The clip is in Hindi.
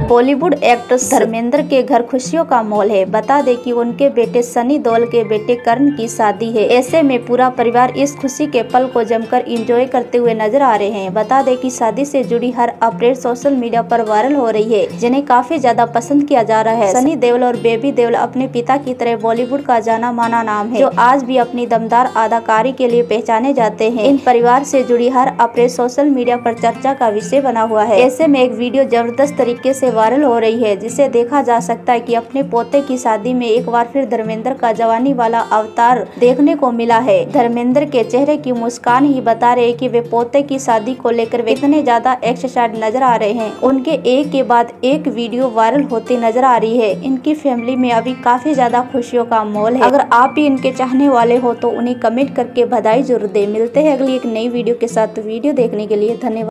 बॉलीवुड एक्ट्रेस धर्मेंद्र के घर खुशियों का माहौल है। बता दें कि उनके बेटे सनी देओल के बेटे करण की शादी है। ऐसे में पूरा परिवार इस खुशी के पल को जमकर एंजॉय करते हुए नजर आ रहे हैं। बता दें कि शादी से जुड़ी हर अपडेट सोशल मीडिया पर वायरल हो रही है, जिन्हें काफी ज्यादा पसंद किया जा रहा है। सनी देओल और बेबी देओल अपने पिता की तरह बॉलीवुड का जाना माना नाम है, जो आज भी अपनी दमदार अदाकारी के लिए पहचाने जाते हैं। इन परिवार से जुड़ी हर अपडेट सोशल मीडिया पर चर्चा का विषय बना हुआ है। ऐसे में एक वीडियो जबरदस्त तरीके से वायरल हो रही है, जिसे देखा जा सकता है कि अपने पोते की शादी में एक बार फिर धर्मेंद्र का जवानी वाला अवतार देखने को मिला है। धर्मेंद्र के चेहरे की मुस्कान ही बता रहे कि वे पोते की शादी को लेकर इतने ज्यादा एक्साइटेड नजर आ रहे हैं। उनके एक के बाद एक वीडियो वायरल होती नजर आ रही है। इनकी फैमिली में अभी काफी ज्यादा खुशियों का माहौल है। अगर आप भी इनके चाहने वाले हो तो उन्हें कमेंट करके बधाई जरूर दे। मिलते हैं अगली एक नई वीडियो के साथ। वीडियो देखने के लिए धन्यवाद।